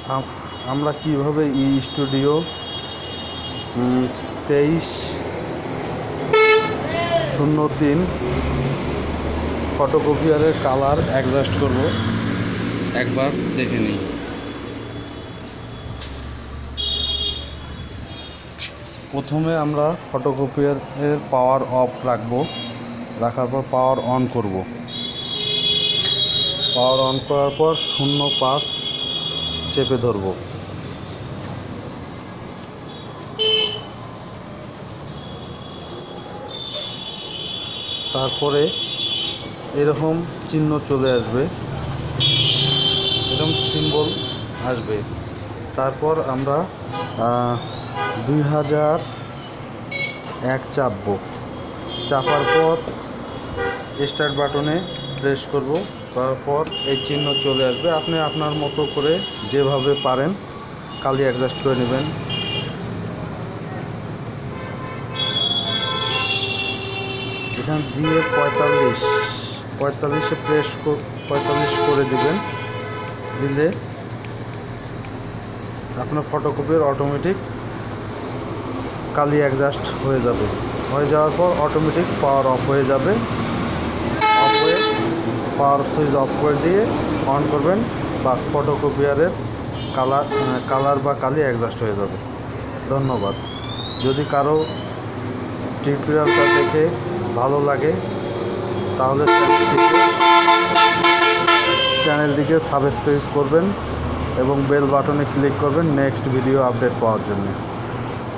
আমরা কিভাবে studio 2303 ফটোকপিয়ারের colour adjust করব একবার দেখে নিই। প্রথমে আমরা ফটোকপিয়ারের পাওয়ার অফ রাখার পর পাওয়ার অন করব। পাওয়ার অন করার পর 0.5 চেপে ধরব। তারপরে এরকম চিহ্ন চলে আসবে, এরকম সিম্বল আসবে। তারপর আমরা 2001 চাপার পর স্টার্ট বাটনে প্রেস করব। তারপর এই চিহ্ন চলে আসবে। আপনি আপনার মতো করে যেভাবে পারেন কালি অ্যাডজাস্ট করে নেবেন। এখান দিয়ে 45-এ প্রেস 45 করে দিবেন। দিলে আপনার ফটোকপির অটোমেটিক কালি অ্যাডজাস্ট হয়ে যাবে। হয়ে যাওয়ার পর অটোমেটিক পাওয়ার অফ হয়ে যাবে। অফ হয়ে পাওয়ার সুইচ অফ করে দিয়ে অন করবেন, বাস ফটোকপিয়ারের কালার বা কালি অ্যাডজাস্ট হয়ে যাবে। ধন্যবাদ। যদি কারো টিউটোরিয়ালটা দেখে ভালো লাগে তাহলে চ্যানেলটিকে সাবস্ক্রাইব করবেন এবং বেল বাটনে ক্লিক করবেন নেক্সট ভিডিও আপডেট পাওয়ার জন্য।